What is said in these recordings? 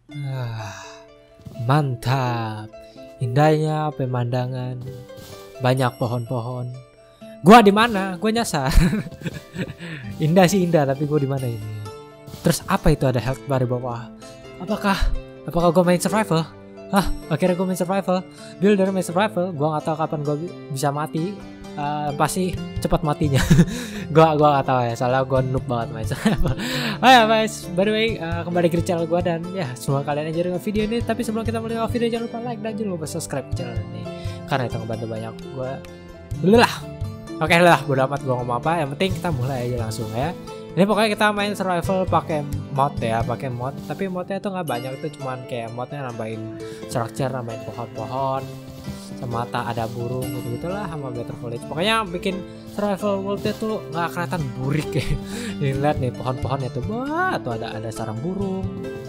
Ah, mantap. Indahnya pemandangan. Banyak pohon-pohon. Gua di mana? Gua nyasar. Indah sih indah, tapi gua di mana ini? Terus apa itu ada health bar di bawah? Apakah gua main survival? Hah, akhirnya gua main survival. Builder main survival. Gua nggak tahu kapan gua bisa mati. Pasti cepat matinya. gua nggak tahu ya, soalnya gua noob banget main survival. Oh ya guys, by the way, kembali ke channel gua dan ya semoga kalian enjoy dengan video ini. Tapi sebelum kita mulai video, jangan lupa like dan jangan lupa subscribe channel ini karena itu ngebantu banyak gua. Oke lah, bodo amat gua ngomong apa. Yang penting kita mulai aja langsung ya. Ini pokoknya kita main survival pakai mod ya, Tapi modnya itu nggak banyak, itu cuman kayak modnya nambahin structure, nambahin pohon-pohon, sama ada burung gitu-gitulah, sama better foliage. Pokoknya bikin survival worldnya tuh nggak kelihatan burik ya. Nih lihat nih pohon-pohonnya tuh, tuh ada sarang burung.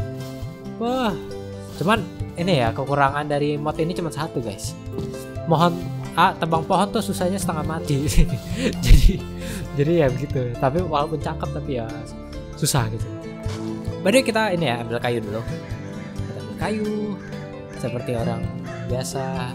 Cuman ini ya kekurangan dari mod ini cuma satu guys. Tebang pohon tuh susahnya setengah mati. jadi ya begitu. Tapi walaupun cakep tapi ya susah gitu. Baru kita ini ya ambil kayu dulu. Kita ambil kayu seperti orang biasa.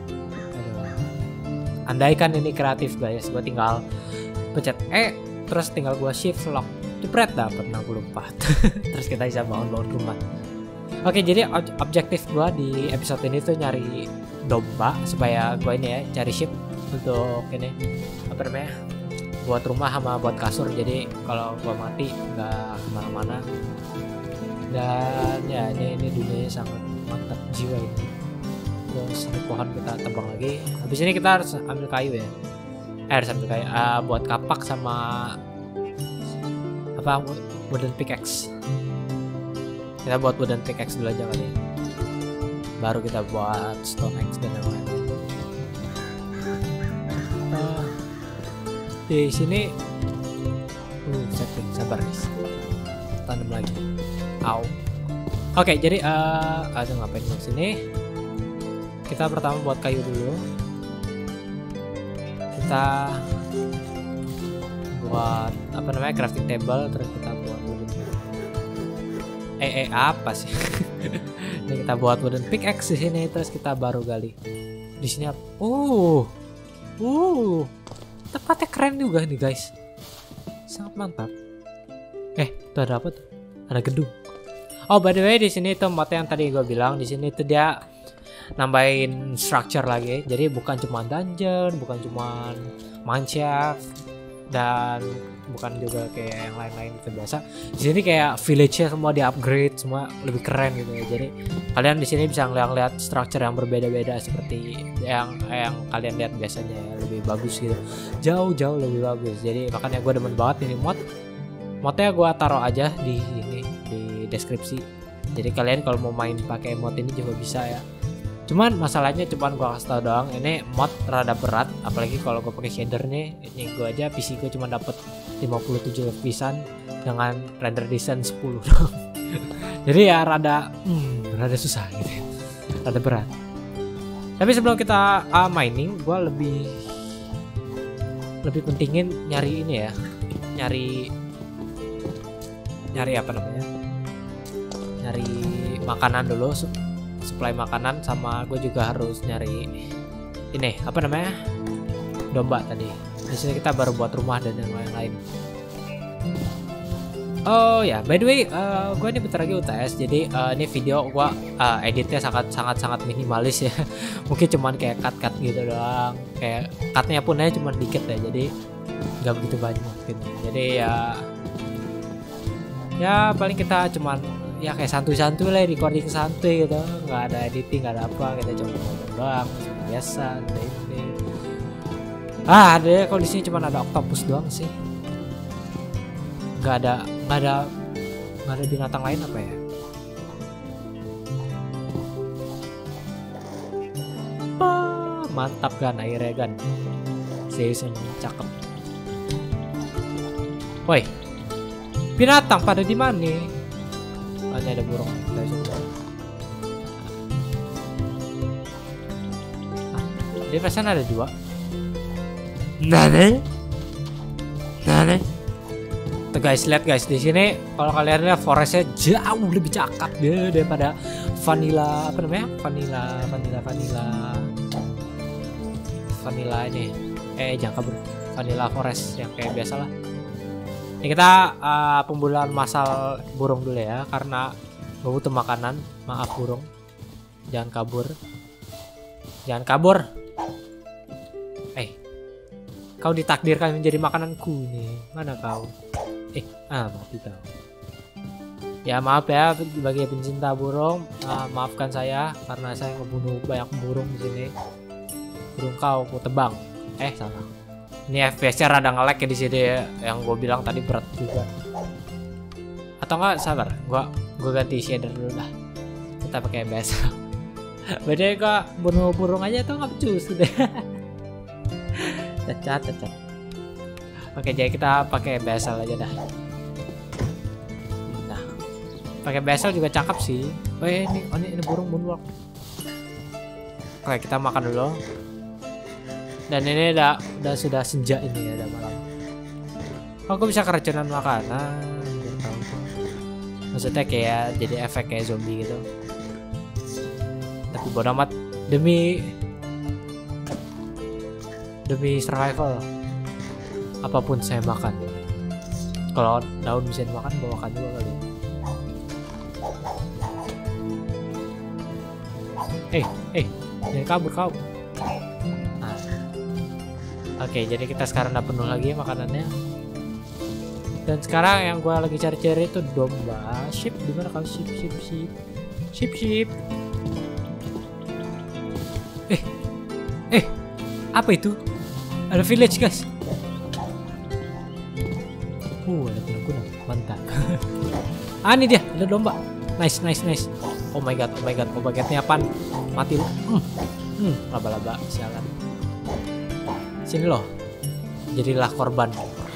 Andaikan ini kreatif guys, gue tinggal pencet terus tinggal gue shift lock, jepret dapat 64. Terus kita bisa bangun rumah. Oke, jadi objektif gue di episode ini tuh nyari domba supaya gue ini ya cari ship untuk ini apa namanya buat rumah sama buat kasur. Jadi kalau gue mati nggak kemana-mana. Dan ya ini dunianya sangat mantap jiwa ini. Terus ini pohon kita tebang lagi. Habis ini kita harus ambil kayu ya. Harus ambil kayu buat kapak sama apa wooden pickaxe. Kita buat wooden pickaxe dulu aja kali ya. Baru kita buat stone axe dan yang lain. Di sini setting sabar guys. Tanam lagi. Oke, jadi ada ngapain di sini? Kita pertama buat kayu dulu. Kita buat apa namanya crafting table, terus kita buat wooden apa sih? Ini kita buat wooden pickaxe di sini, terus kita baru gali. Di sini tempatnya keren juga nih guys. Sangat mantap. Itu ada apa tuh? Ada gedung. Oh, by the way, di sini tuh modnya yang tadi gue bilang, di sini tuh dia nambahin structure lagi. Jadi bukan cuma dungeon, bukan cuma mineshaft, dan bukan juga kayak yang lain-lain itu biasa. Di sini kayak village-nya semua di-upgrade, semua lebih keren gitu ya. Jadi kalian di sini bisa ngeliat structure yang berbeda-beda seperti yang kalian lihat biasanya ya, lebih bagus gitu. Jauh lebih bagus. Jadi makanya gue demen banget ini modnya gue taruh aja di deskripsi. Jadi kalian kalau mau main pakai mod ini juga bisa ya. Cuman masalahnya gue kasih tau doang, ini mod rada berat, apalagi kalau gue pakai shader nih. Ini gue aja PC gue cuma dapet 57 FPS dengan render distance 10 doang. Jadi ya rada susah gitu ya. Rada berat. Tapi sebelum kita mining, gue lebih pentingin nyari ini ya. Nyari apa namanya? Nyari makanan dulu, supply makanan, sama gue juga harus nyari ini apa namanya domba tadi. Di sini kita baru buat rumah dan yang lain-lain. Oh ya, by the way, gue ini bentar lagi UTS, jadi ini video gue editnya sangat minimalis ya. Mungkin cuman kayak cut gitu doang, kayak cutnya pun aja cuman dikit ya, jadi nggak begitu banyak gitu. Jadi ya paling kita cuman ya kayak santuy-santuy lah, recording santuy gitu, nggak ada editing, nggak ada apa, kita cuma ngomong doang biasa. Ini ada kalau di sini cuma ada octopus doang sih, nggak ada binatang lain apa ya. Mantap kan airnya kan, seriusan cakep. Woi, binatang pada di mana? Ini ada burung. Di sana ada 2. Nane. Tuh guys, lihat guys di sini kalau kalian lihat forestnya jauh lebih cakep deh daripada vanilla apa namanya? Vanilla ini. Jangan kabur. Vanilla forest yang kayak biasa lah. Ini kita pemburuan masal burung dulu ya karena gue butuh makanan. Maaf burung. Jangan kabur. Jangan kabur. Kau ditakdirkan menjadi makananku nih. Mana kau? Mati kau. Ya maaf ya bagi pencinta burung, maafkan saya karena saya ngebunuh banyak burung di sini. Burung kau tebang. Salah. Ini FPS-nya rada nge-lag ya di sini ya. Yang gue bilang tadi berat juga. Atau enggak sabar, gua ganti shader dulu lah. Kita pakai biasa. Beda kok bunuh burung aja tuh nggak becus deh. Cacat. Oke, jadi kita pakai basel aja dah. Nah, pakai basel juga cakep sih. Ini burung moonwalk. Oke, kita makan dulu. Dan ini sudah senja ini ya, udah malam. Aku bisa keracunan makanan. Maksudnya kayak jadi efek kayak zombie gitu. Tapi bodo amat demi survival apapun saya makan. Kalau daun bisa dimakan, gue makan juga kali. Jangan kabur kau. Oke, jadi kita sekarang udah penuh lagi makanannya. Dan sekarang yang gue lagi cari-cari itu domba. Sheep, dimana kau? Sheep. Apa itu? Ada village guys. Ada kuda. Mantap. Ini dia, ada domba. Nice. Oh my god. Obatnya apaan? Mati lu. Laba-laba, sialan. Sini loh. Jadilah korban.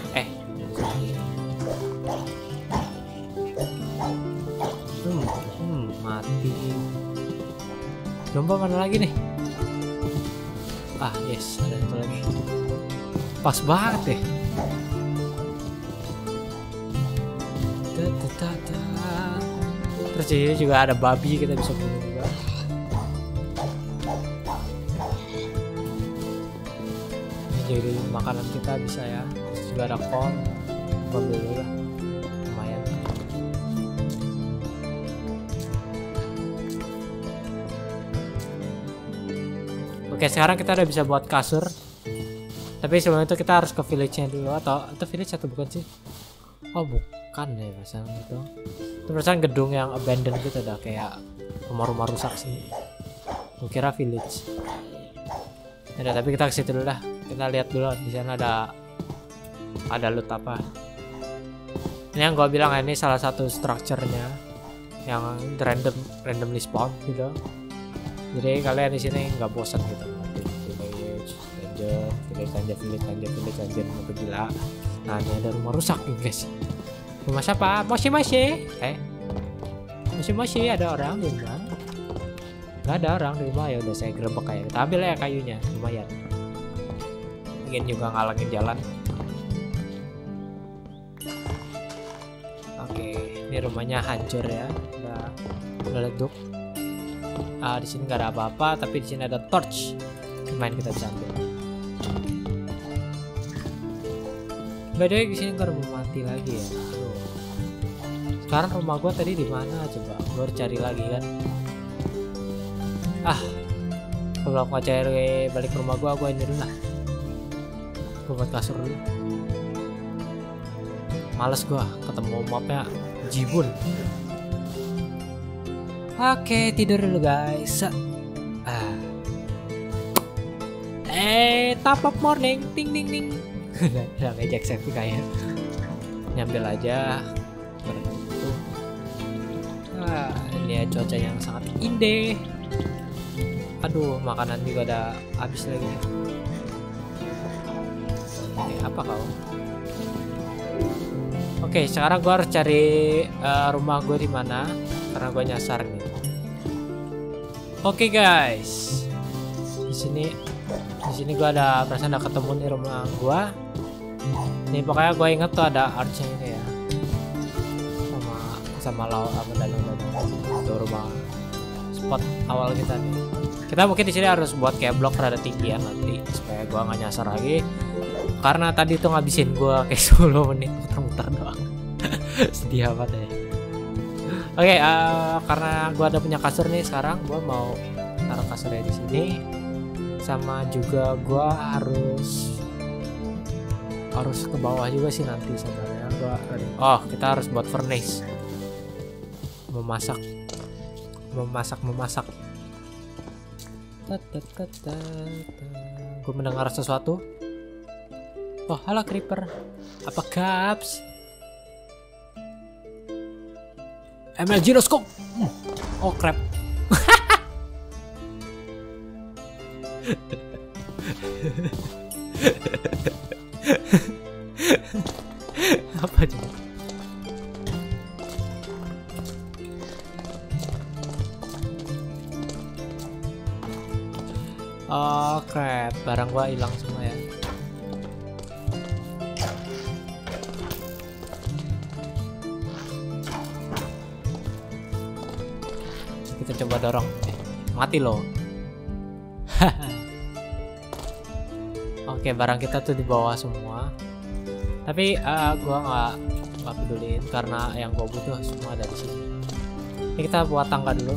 Mati. Domba mana lagi nih? Yes, ada satu lagi. Pas banget deh. Terus ini juga ada babi, kita bisa bunuh juga. Ini jadi makanan kita bisa ya. Terus juga ada kol. Ambil dulu lah. Lumayan. Oke, sekarang kita udah bisa buat kasur. Tapi sebelum itu kita harus ke village-nya dulu. Atau village atau bukan sih? Oh bukan ya, perasaan itu. Itu perasaan gedung yang abandoned gitu, ada kayak rumah-rumah rusak sih. Gue kira village. Ya, tapi kita ke situ dulu lah. Kita lihat dulu di sana ada loot apa. Ini yang gue bilang ini salah satu structure-nya yang randomly spawn gitu. Jadi kalian di sini nggak bosan gitu. Village anjir mau gila. Nah, ini ada rumah rusak nih guys. Rumah siapa? Masih ada orang di rumah. Nggak ada orang di rumah, ya udah saya gerebek kayak. Kita ambil ya kayunya, lumayan. Mungkin juga ngalangin jalan. Oke, ini rumahnya hancur ya. Udah leduk. Di sini nggak ada apa-apa, tapi di sini ada torch. Main kita bisa ambil. By the way, di sini gua mau mati lagi ya. Sekarang rumah gua tadi di mana coba? Gua harus cari lagi kan. Kalau aku cari balik rumah gua ini dulu lah. Gua buat kasur dulu. Males gua ketemu mapnya jibun. Oke, tidur dulu guys. Top of morning, ting ting ting. Udah ngejek safety kayak. Nyambil aja. Ini ya cuaca yang sangat indah. Aduh, makanan juga udah habis lagi. Apa kau? Oke, sekarang gua harus cari rumah gue di mana karena gua nyasar nih. Oke guys, di sini gua ada perasaan udah ketemu nih rumah gua. Ini pokoknya gua inget tuh ada arch-nya ini ya. sama laut apa danau-danau. Itu rumah spot awal kita nih. Kita mungkin di sini harus buat kayak blok rada tinggi ya nanti supaya gua nggak nyasar lagi. Karena tadi tuh ngabisin gua kayak 10 menit muter-muter doang. Sedih amat deh. Oke, karena gua ada punya kasur nih sekarang, gua mau taruh kasurnya di sini. Sama juga gua harus ke bawah juga sih nanti sebenarnya. Oh, kita harus buat furnace. Memasak. Gue mendengar sesuatu. Oh, halo creeper. Apa caps? ML Gyroscope. Oh, crap. Apa coba? Oh crap, barang gua hilang semua ya. Kita coba dorong. Mati loh. Oke, barang kita tuh di bawah semua. Tapi gua nggak peduliin karena yang gua butuh semua ada di sini. Ini kita buat tangga dulu.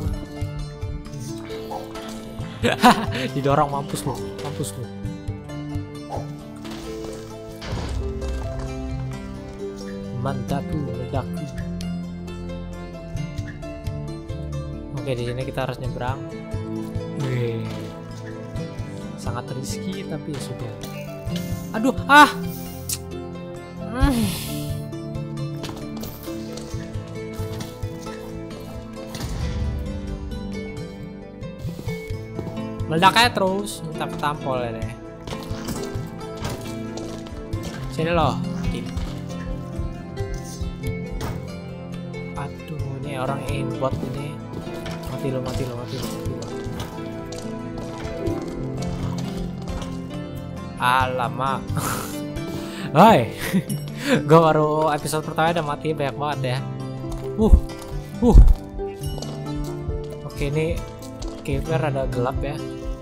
Didorong, mampus lu. Mantap meledak. Oke, di sini kita harus nyebrang. Sangat risky tapi ya sudah. Aduh, meledak aja terus, minta tampol ya deh. Sini loh. Aduh, ini orang aimbot ini. Mati lo. Alamak. Hai. Gue baru episode pertama udah mati banyak banget ya. Oke, ini cave rada gelap ya.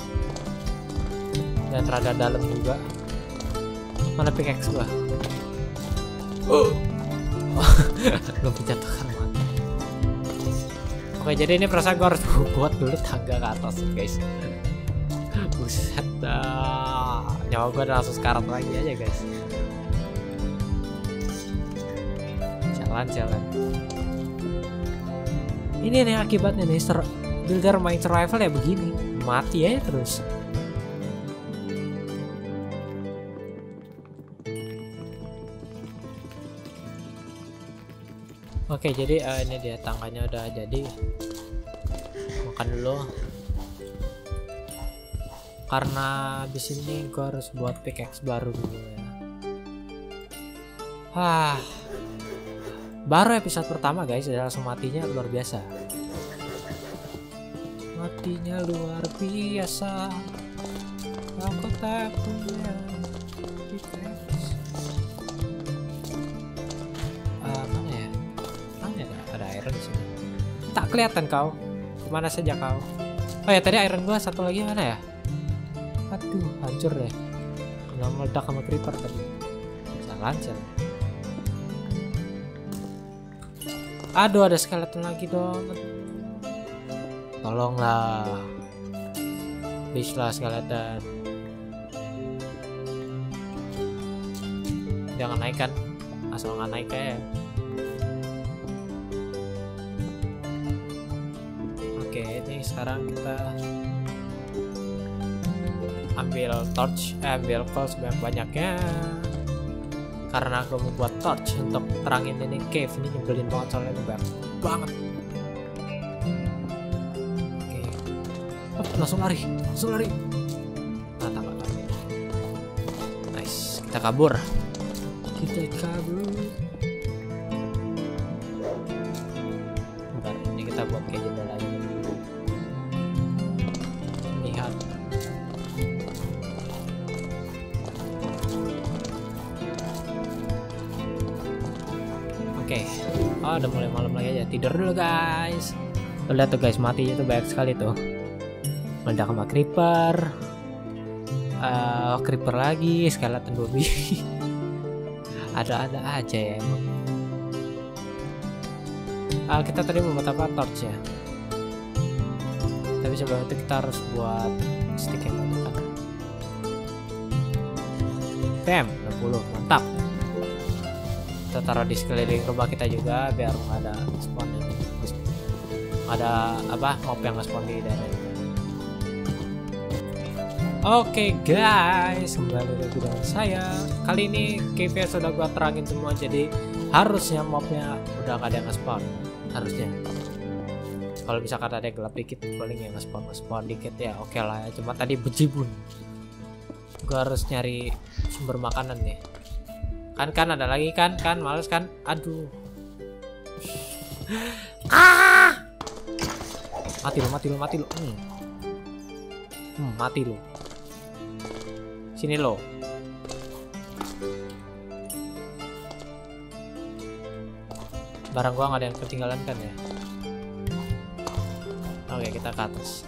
Dan rada dalam juga. Mana pickaxe gua? Belum menjatuhkan mati. Oke, jadi ini perasaan gua harus buat dulu tangga ke atas guys. Buset dah. Nyawa gua udah langsung sekarat lagi aja guys. Jalan. Ini nih akibatnya nih, builder main survival ya begini, mati aja terus. Oke, jadi ini dia tangganya udah jadi. Makan dulu. Karena di sini gue harus buat pickaxe baru dulu ya. Baru episode pertama guys, udah langsung matinya luar biasa. Matinya luar biasa. Aku tak punya pickaxe. Mana ya? Ada iron di sini. Tak kelihatan kau. Kemana saja kau? Oh ya, tadi iron gua satu lagi mana ya? Aduh, hancur deh. Nggak meledak sama creeper tadi. Bisa lancar. Aduh, ada skeleton lagi dong. Tolonglah. Please lah skeleton. Jangan naik kan. Asal nggak naik ya. Oke, ini sekarang kita ambil torch, ambil coal sebanyak-banyaknya. Karena aku mau buat torch untuk terangin ini cave. Ini nyebelin banget soalnya ini banyak banget. Oke, langsung lari. Nah, tambah lagi. Nice, kita kabur. Bentar, ini kita buat kayak jendela lagi. Lihat. Oke. udah mulai malam lagi aja. Tidur dulu guys. Tuh, lihat tuh guys, matinya tuh banyak sekali tuh. Meledak sama creeper. Creeper lagi, skeleton 2 biji. Ada-ada aja ya emang. Kita tadi membuat apa? Torch ya. Tapi sebelum itu kita harus buat stick yang mantap. Bam, 60, mantap. Kita taruh di sekeliling rumah kita juga biar nggak ada spawn yang ada apa mob yang nge-spawn di daerah itu. Oke guys, kembali lagi dengan saya. Kali ini cave sudah gua terangin semua, jadi harusnya mobnya udah gak ada yang nge-spawn. Harusnya. Kalau misalkan ada yang gelap dikit, paling yang nge-spawn dikit ya oke lah ya. Cuma tadi bejibun. Gua harus nyari sumber makanan nih. Kan ada lagi kan males kan, aduh. Mati lu mati lu sini lo. Barang gua nggak ada yang ketinggalan kan ya. Oke, kita ke atas.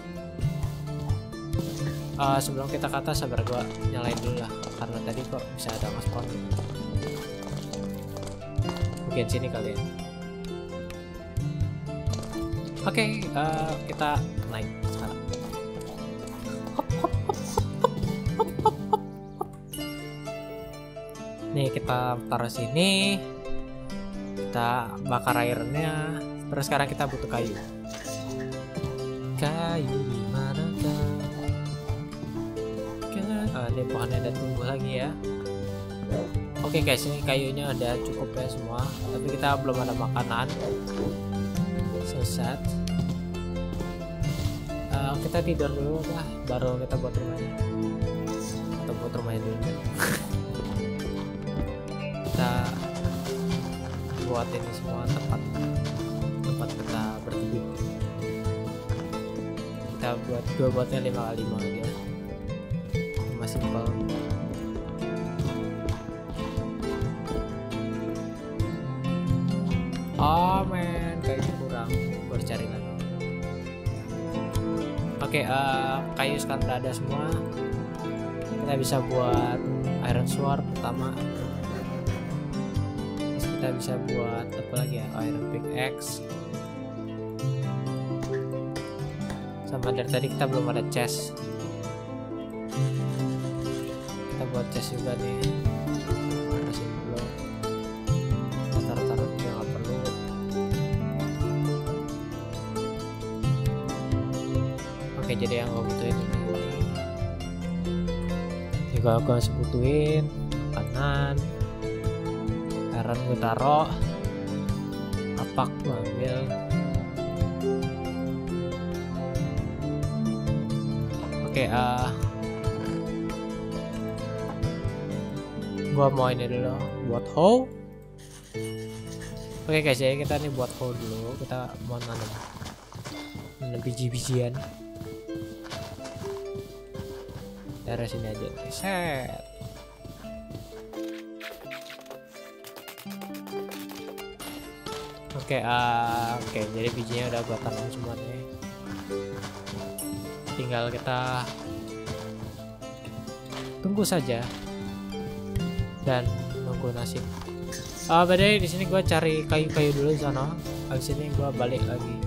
Sebelum kita ke atas, sabar gua nyalain dulu lah karena tadi kok bisa ada nge-spawn gitu. Mungkin sini kali ya. Oke, kita naik sekarang. Nih kita taruh sini. Kita bakar airnya. Terus sekarang kita butuh kayu. Kayu di mana kah? Ini pohonnya udah tumbuh lagi ya. Oke guys, ini kayunya udah cukup ya semua. Tapi kita belum ada makanan. Sesat. Kita tidur dulu lah, baru kita buat rumahnya. Kita buat rumahnya dulu. Kita buat ini semua tempat kita berteduh. Kita buatnya 5x5 aja. Cuma simpel. Oh men, kayaknya kurang, baru cari lagi. Oke, kayu sekarang udah ada semua. Kita bisa buat iron sword pertama. Terus kita bisa buat apa lagi ya, iron pickaxe. Sama dari tadi kita belum ada chest. Kita buat chest juga nih. Kasih dulu. Taruh juga nggak perlu. Oke, jadi yang gue butuhin ini juga gue masih butuhin makanan. Iron gue taruh, kapak gue ambil. Oke, gue mau ini dulu buat hoe. Oke guys, jadi kita nih buat hoe dulu. Kita mau nanam biji-bijian. Dari sini aja, set. Oke, jadi bijinya udah gua tanam semua nih. Tinggal kita tunggu saja dan nunggu nasib. Badai di sini gua cari kayu-kayu dulu di sana. Habis ini gua balik lagi.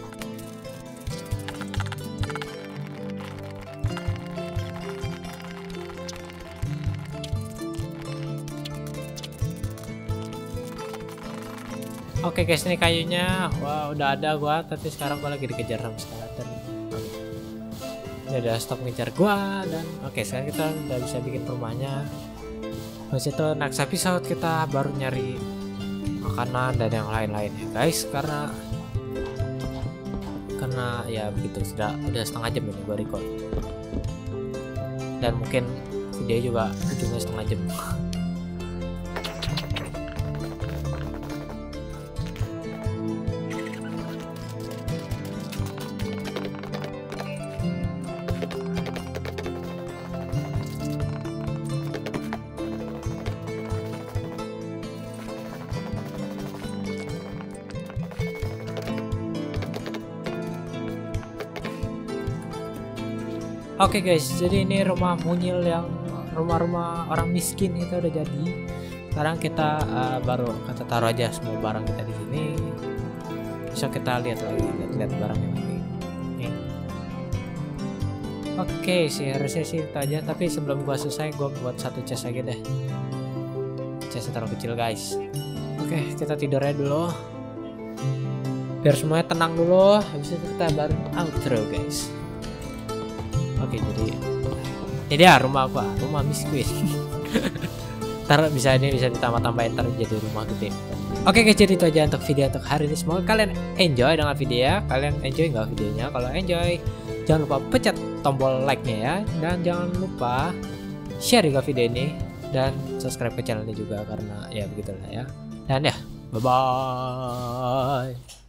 Oke guys, ini kayunya wah udah ada gua, tapi sekarang gua lagi dikejar sama skeleton. Ini udah stop ngejar gua dan oke, sekarang kita udah bisa bikin rumahnya. Habis itu next episode kita baru nyari makanan dan yang lain-lain ya guys, karena ya begitu, udah setengah jam ini gua record. Dan mungkin video juga ujungnya setengah jam. Oke guys, jadi ini rumah mungil yang rumah-rumah orang miskin itu udah jadi. Sekarang kita baru kita taruh aja semua barang kita di sini. Bisa kita lihat lagi, lihat barangnya lagi. Nih. Oke sih, harusnya sih itu aja. Tapi sebelum gua selesai, gua buat satu chest aja deh. Chestnya terlalu kecil guys. Oke, kita tidur aja dulu. Biar semuanya tenang dulu. Habis itu kita baru outro guys. Oke, jadi ini dia rumah gua, rumah miskin. Ntar bisa ditambah-tambahin ntar jadi rumah gede. Oke guys, jadi itu aja untuk video untuk hari ini. Semoga kalian enjoy dengan video. Kalian enjoy nggak videonya? Kalau enjoy, jangan lupa pencet tombol like-nya ya, dan jangan lupa share juga video ini dan subscribe ke channel ini juga karena ya begitulah ya. Dan ya, bye bye.